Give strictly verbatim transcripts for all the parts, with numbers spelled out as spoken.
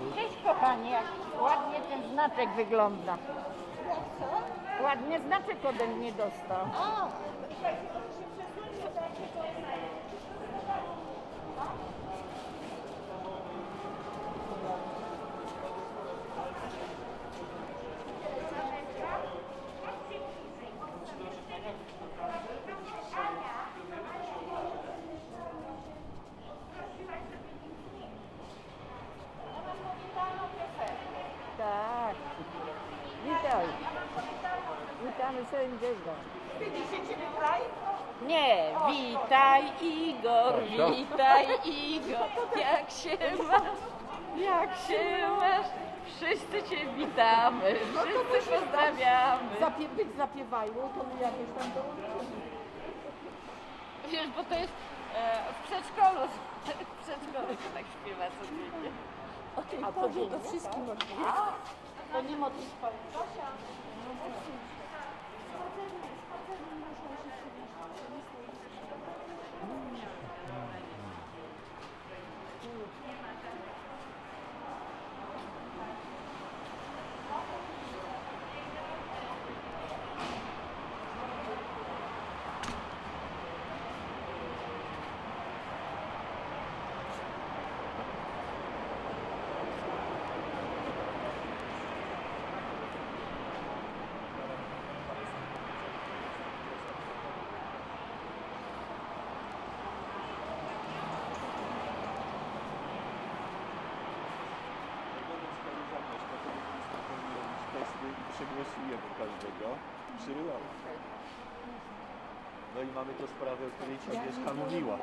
Cześć kochanie, jak ładnie ten znaczek wygląda. Jak co? Ładnie znaczek ode mnie dostał. O! Tak. Witaj. Witamy sędziego. Widzicie ciebie kraj? Nie, witaj Igor, witaj Igor. Jak się masz? Jak się masz? Wszyscy cię witamy, wszyscy pozdrawiamy. Zapie być zapiewajło, to my jakieś tam dołączymy. Wiesz, bo to jest e, w przedszkolu, w przedszkolu się tak śpiewa codziennie. O tej A porze codziennie, to wszystkim tak? odbija. To nie modlitwa. Zosia, no spacerem, spacerem muszą się Przegłosuje do każdego trzy rok. No i mamy to sprawę, o której ci Agnieszka mówiła.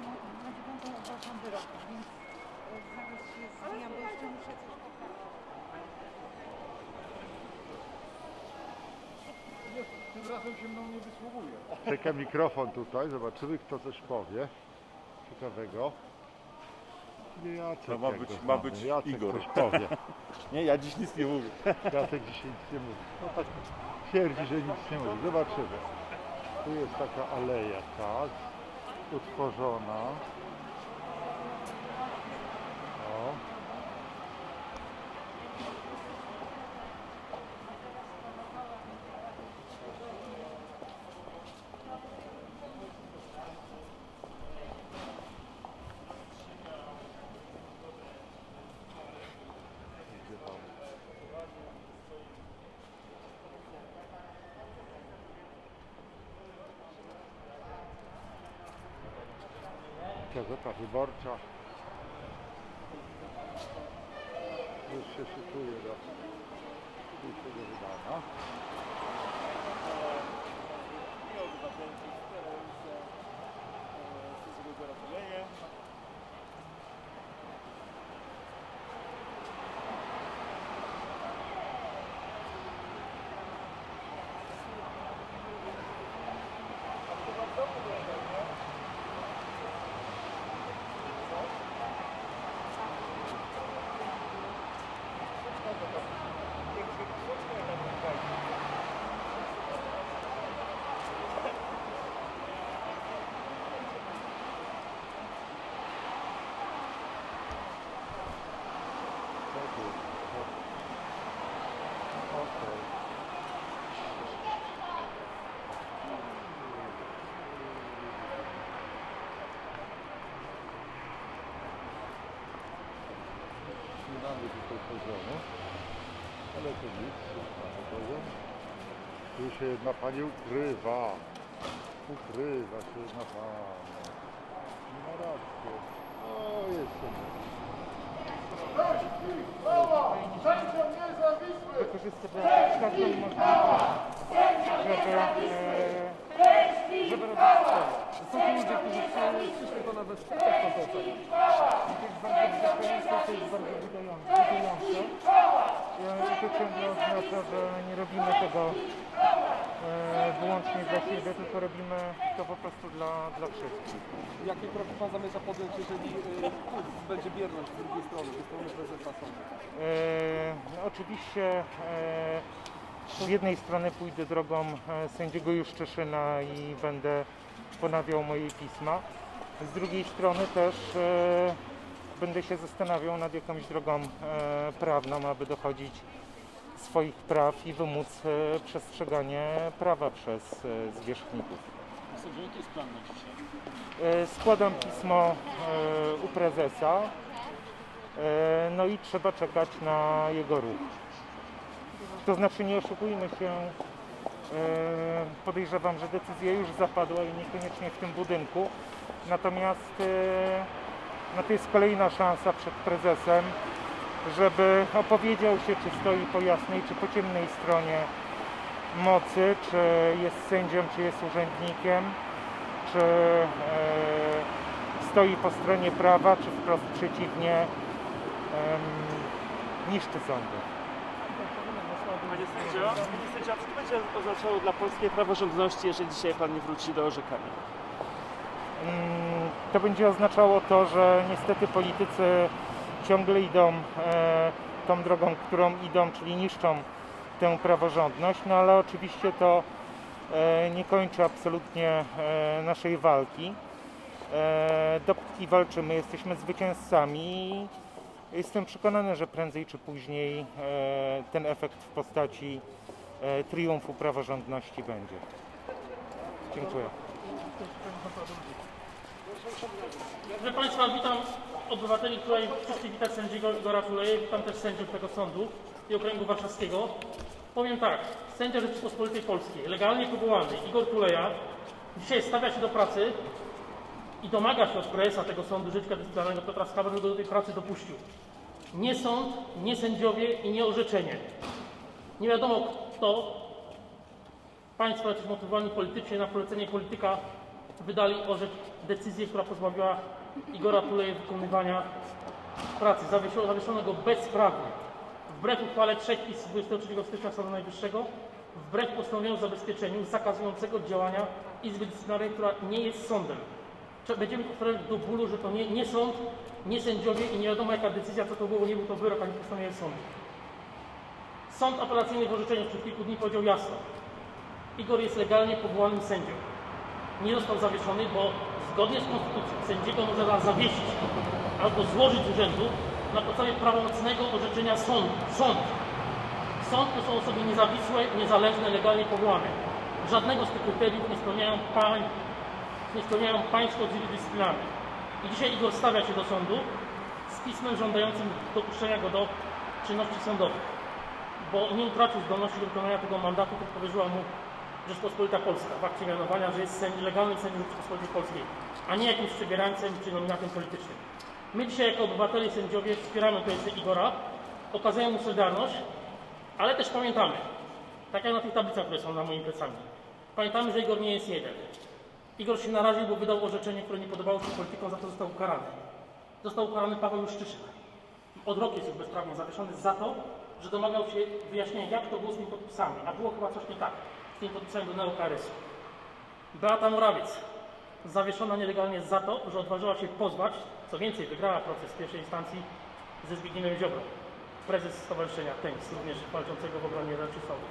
Tym razem się mną nie wysługuje. Czeka mikrofon tutaj, zobaczymy kto coś powie ciekawego. Nie Jacek, To ma jak być- go ma znamy. być Jacek Igor. coś powie. Nie, ja dziś nic nie mówię. Jacek dzisiaj nic nie mówi. No tak twierdzi, że nic nie mówi. Zobaczymy. Tu jest taka aleja, tak, utworzona. O. Gazeta Wyborcza już się szykuje do dzisiejszego wydania. Nie mamy tutaj poziomu, ale to nic, mamy poziom. Tu się jedna pani ukrywa, ukrywa się jedna pani. Nie ma racji. O, jest Sędzio niezawisły! Wykorzystywać każdą możliwość, żeby, e, żeby robić swoje. Są to ludzie, którzy przyszli to nawet spotkać to docenić. To jest bardzo wzruszające, to jest bardzo budujące. I to ciągle oznacza, że nie robimy tego e, wyłącznie dla siebie, tylko robimy to po prostu dla, dla wszystkich. Jakie kroki pan zamierza podjąć, jeżeli y, będzie bierność z drugiej strony, ze strony prezesa sądu? E, no oczywiście e, z jednej strony pójdę drogą e, sędziego Juszczyszyna i będę ponawiał moje pisma. Z drugiej strony też e, będę się zastanawiał nad jakąś drogą e, prawną, aby dochodzić swoich praw i wymóc e, przestrzeganie prawa przez e, zwierzchników. Sądzę, jaki jest plan na dzisiaj? E, składam pismo e, u prezesa, e, no i trzeba czekać na jego ruch. To znaczy, nie oszukujmy się, e, podejrzewam, że decyzja już zapadła i niekoniecznie w tym budynku, natomiast e, no to jest kolejna szansa przed prezesem, żeby opowiedział się, czy stoi po jasnej, czy po ciemnej stronie mocy, czy jest sędzią, czy jest urzędnikiem, czy e, stoi po stronie prawa, czy wprost przeciwnie, e, niszczy sądy. Panie sędzio, panie sędzio, co to będzie oznaczało dla polskiej praworządności, jeżeli dzisiaj pan nie wróci do orzekania? To będzie oznaczało to, że niestety politycy ciągle idą e, tą drogą, którą idą, czyli niszczą tę praworządność, no ale oczywiście to e, nie kończy absolutnie e, naszej walki. E, dopóki walczymy, jesteśmy zwycięzcami. Jestem przekonany, że prędzej czy później e, ten efekt w postaci e, triumfu praworządności będzie. Dziękuję. Proszę Państwa, witam obywateli, którzy przyszli witać sędziego Igora Tuleję, witam też sędziów tego sądu i okręgu warszawskiego. Powiem tak, sędzia Rzeczypospolitej Polskiej, legalnie powołany Igor Tuleja, dzisiaj stawia się do pracy i domaga się od prezesa tego sądu Rzecznika Dyscyplinarnego Piotra Skałę, żeby do tej pracy dopuścił. Nie sąd, nie sędziowie i nie orzeczenie. Nie wiadomo kto, państwo jacyś motywowani politycznie na polecenie polityka wydali orzecz decyzję, która pozbawiła Igora Tuleję wykonywania pracy. Zawieszono, zawieszono go bezprawnie. Wbrew uchwale trzech PiS z dwudziestego trzeciego stycznia Sądu Najwyższego, wbrew postanowieniu o zabezpieczeniu zakazującego działania Izby Dyscyplinarnej, która nie jest sądem. Będziemy powtarzać do bólu, że to nie, nie sąd, nie sędziowie i nie wiadomo jaka decyzja, co to było, nie był to wyrok, ani postanowienie sądu. Sąd apelacyjny w orzeczeniu przed kilku dni powiedział jasno: Igor jest legalnie powołanym sędzią. Nie został zawieszony, bo zgodnie z konstytucją sędziego może nas zawiesić albo złożyć z urzędu na podstawie prawomocnego orzeczenia sądu. Sąd. Sąd to są osoby niezawisłe, niezależne, legalnie powołane. Żadnego z tych kryteriów nie spełniają, pań, nie spełniają państwo z Izby Dyscyplinarnej. I dzisiaj Igor stawia się do sądu z pismem żądającym dopuszczenia go do czynności sądowych, bo nie utracił zdolności do wykonania tego mandatu, który powierzyła mu Rzeczpospolita Polska w akcie mianowania, że jest sędzi, legalnym sędzią Rzeczypospolitej Polskiej, a nie jakimś przebierańcem czy nominatem politycznym. My dzisiaj jako obywatele i sędziowie wspieramy projekty Igora, okazujemy mu solidarność, ale też pamiętamy, tak jak na tych tablicach, które są na moimi plecami, pamiętamy, że Igor nie jest jeden. Igor się naraził, bo wydał orzeczenie, które nie podobało się politykom, za to został ukarany. Został ukarany Paweł Juszczyszyn. Od roku jest już bezprawnie zawieszony za to, że domagał się wyjaśnienia, jak to było z tymi podpisami, a było chyba coś nie tak z tymi podpisami do neo-K R S u. Beata Morawiec zawieszona nielegalnie za to, że odważyła się pozwać, co więcej, wygrała proces w pierwszej instancji ze Zbigniewem Ziobrą, prezes Stowarzyszenia Tenis, również walczącego w obronie rzeczy sądu.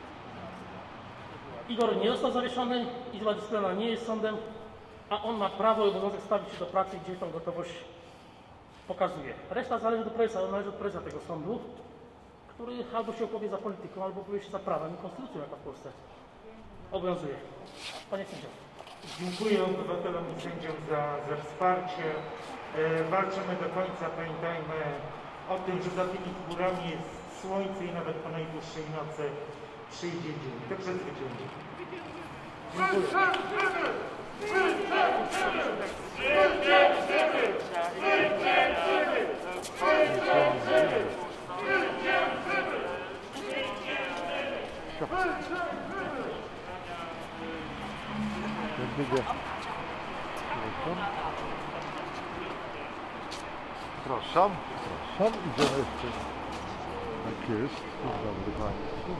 Igor nie został zawieszony, Izba Dyscyplinarna nie jest sądem, a on ma prawo i obowiązek stawić się do pracy, gdzie tą gotowość pokazuje. Reszta zależy do prezesa, należy do prezesa tego sądu, który albo się opowie za polityką, albo opowie się za prawem i konstytucją, jaka w Polsce obowiązuje. Panie sędzio. Dziękuję obywatelom i sędziom za, za wsparcie. E, walczymy do końca. Pamiętajmy o tym, że za tymi chmurami jest słońce i nawet po najdłuższej nocy przyjdzie dzień. To przezwycięży. Proszę, proszę, idziemy jeszcze. Tak jest, dzień dobry Państwu.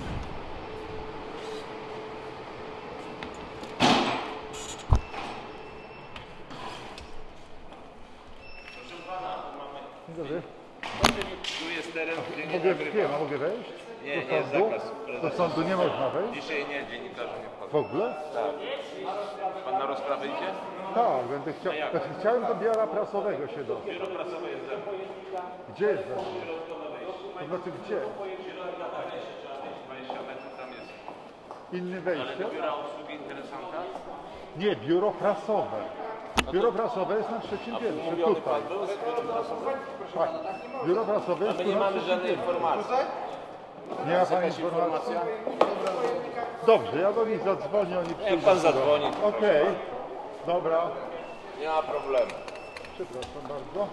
Dzień dobry. Tu jest teren, gdzie nie Mogę, nagrywa. wiem, mogę wejść? Nie, Do nie, jest sądu? zakaz. Do sądu nie można wejść? Dzisiaj nie, dziennikarze nie wchodzą. W ogóle? Tak. Pan rozprawę idzie? Tak, będę chciał. Znaczy, chciałem do biura prasowego się dostać. Biuro prasowe jest ze mną. Gdzie jest za mną? To znaczy gdzie? dwadzieścia metrów tam jest. Inne Ale wejście? do biura obsługi interesanta? Nie, biuro prasowe. Biuro prasowe jest na trzecim piętrze, Mówiony tutaj. pan był z biuro prasowym? Tak. Biuro prasowe jest My tu nie na mamy trzecim żadnej piętrze. informacji. Nie ma Jest pani jakaś informacji? informacja? Dobrze, ja do nich zadzwonię, oni przyjdą. Jak pan zadzwoni? Okej, dobra. Nie ma problemu. Przepraszam bardzo.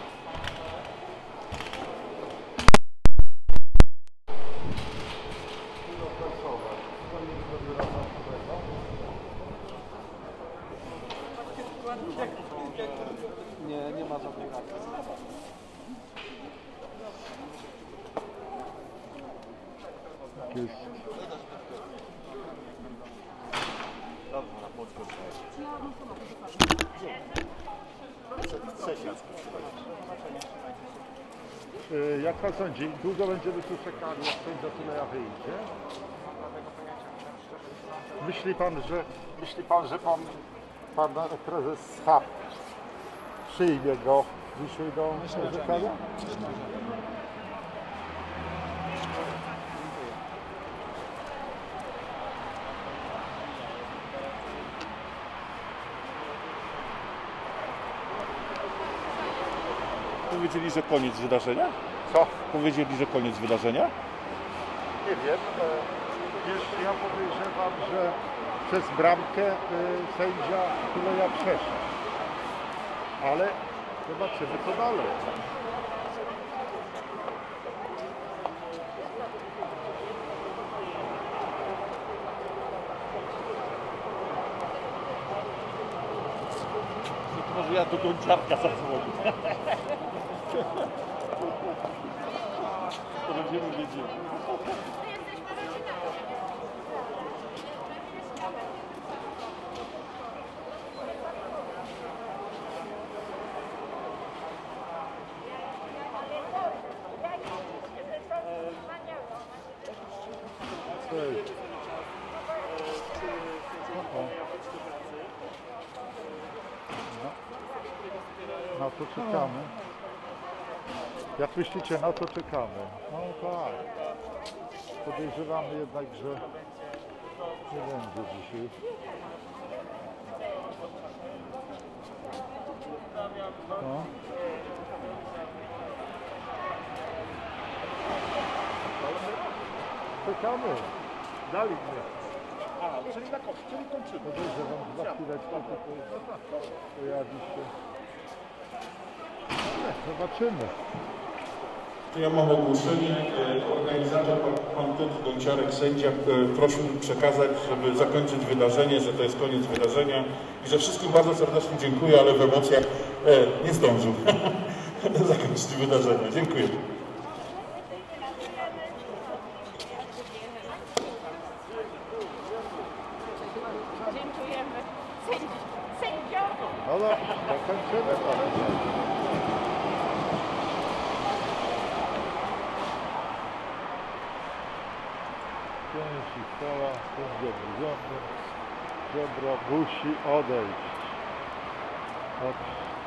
Biuro prasowe. Dzwonimy do biura prasowego. Nie, nie ma żadnej akcji. Jest. Dobra, podskocz. Sesja. Y, Jak pan sądzi, długo będziemy tu czekali, jak sędzia Tuleja wyjdzie? Myśli pan, że myśli pan, że pan, pan prezes Schab przyjmie go dzisiaj do orzekania? Powiedzieli, że koniec wydarzenia? Co? Powiedzieli, że koniec wydarzenia? Nie wiem. E, wiesz, ja podejrzewam, że przez bramkę e, sędzia Tuleja przeszedł. Ale zobaczymy co dalej. Może ja do gąciarka zadzwonię. To będziemy wiedzieli. Cześć. Na to czekamy. Jak myślicie, na to czekamy? No tak. Podejrzewamy jednak, że nie będzie dzisiaj. No. Czekamy. Dali mnie. A, czyli na końcu, czyli kończymy. Podejrzewam, że za chwileczkę tutaj pojawi się. Nie, zobaczymy. Ja mam ogłoszenie. Organizator, pan Piotr Gąciarek, sędzia, prosił przekazać, żeby zakończyć wydarzenie, że to jest koniec wydarzenia i że wszystkim bardzo serdecznie dziękuję, ale w emocjach e, nie zdążył zakończyć wydarzenia. Dziękuję. Dziękujemy. Sędzi, sędzio. No no, zakończymy to. Pięć i chwała, sędzia Ziobro, Ziobro musi odejść od